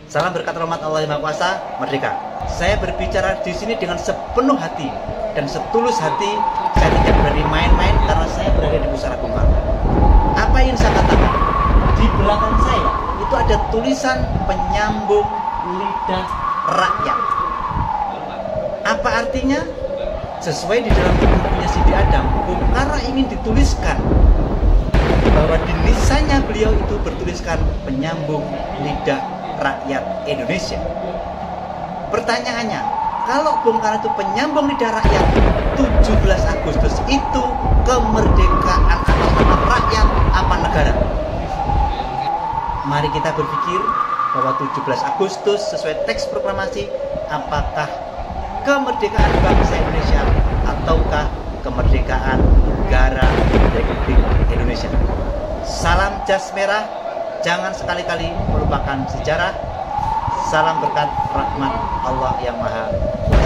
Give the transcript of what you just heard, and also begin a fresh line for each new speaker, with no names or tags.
Salam berkat rahmat Allah yang Maha Kuasa, merdeka. Saya berbicara di sini dengan sepenuh hati dan setulus hati. Saya tidak berani main-main karena saya berada di pusara Bung Karno. Apa yang saya katakan? Di belakang saya itu ada tulisan penyambung lidah rakyat. Apa artinya? Sesuai di dalam bukunya Sidi Adam, Bung Karno ingin dituliskan bahwa di nisannya beliau itu bertuliskan penyambung lidah rakyat Indonesia. Pertanyaannya, kalau Bung Karno itu penyambung lidah rakyat, 17 Agustus itu kemerdekaan atas nama rakyat apa negara? Mari kita berpikir bahwa 17 Agustus sesuai teks proklamasi, apakah kemerdekaan bangsa Indonesia ataukah kemerdekaan negara Republik Indonesia? Salam jas merah, jangan sekali-kali melupakan sejarah. Salam berkat rahmat Allah yang Maha Kuasa.